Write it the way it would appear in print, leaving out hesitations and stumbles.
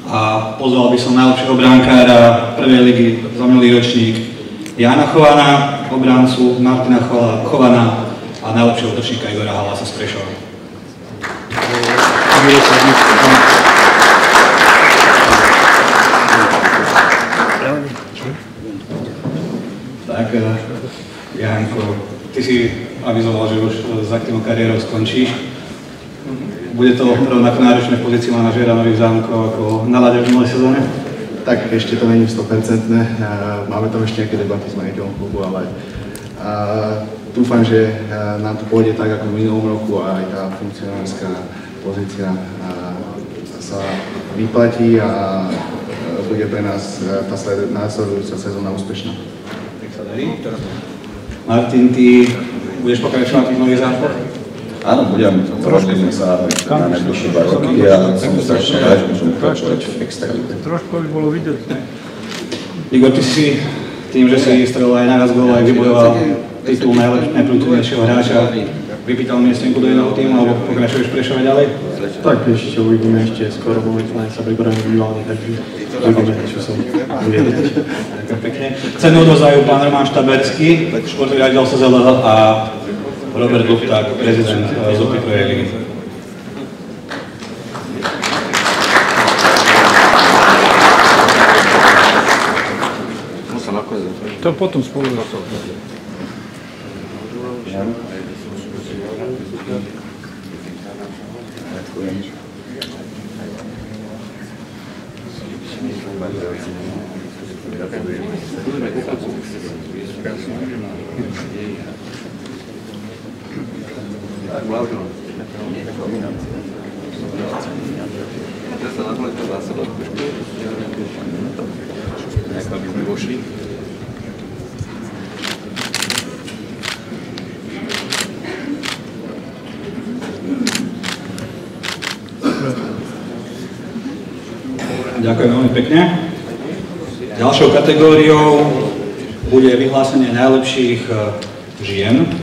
A pozval by som najlepšieho brankára prvej ligy za minulý ročník Jana Chovana, obrancu Martina Chovana a najlepšieho útočníka Igora Halasa z Prešova. Tak, Janko, ty si avizoval, že už s aktívnou kariérou skončíš. Bude to rovnako náročné v pozícii manažéra Nových Zámkov ako na ľade v minulej sezóne? Tak ešte to není 100%. Máme tam ešte nejaké debaty s majiteľom klubu, ale dúfam, že nám to pôjde tak ako v minulom roku a aj tá funkcionárska pozícia sa vyplatí a bude pre nás tá následujúca sezóna úspešná. Tak sa darí. Martin, ty budeš pokračovať v Nových Zámkoch? Áno, budem trošku sa na najbližšie 2 roky a som strašne rád, že môžem pokračovať v extralíge. Trošku by bolo vidieť. Igor, ty si tým, že si strelil aj naraz gól, aj vybojoval titul najprúdnejšieho hráča, vypýtal miestenku do jedného týmu, alebo pokračuješ Prešove ďalej? Tak ešte uvidíme, ešte skoro momentálne sa pripravíme individuálne, takže uvidíme, čo som uviedol. Ďakujem pekne. Cenu odovzdajú pán Roman Štaberský, športový riaditeľ SZLH a Robert Lupták, prezident ZOPy prvej ligy. To potom spolu. Ďakujem veľmi pekne. Ďalšou kategóriou bude vyhlásenie najlepších žien.